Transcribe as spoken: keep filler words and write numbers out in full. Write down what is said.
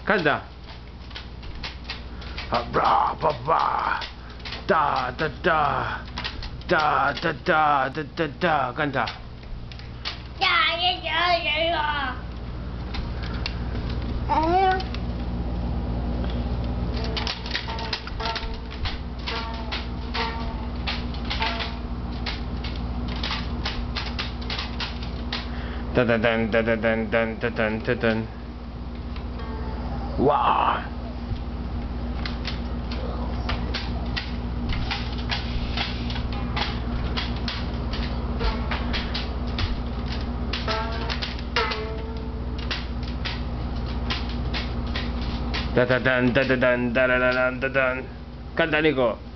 Canta. Abra, ba, ba. Da, da, da. Da, da, da, da, da, da. Canta. Ya, ya, ya, ya, ya. Ayun. Da, da, dan, da, da, dan, dan, da, dan, da, dan. Wow. Da da dan da da dan da da da dan da dan. Canta, Nico.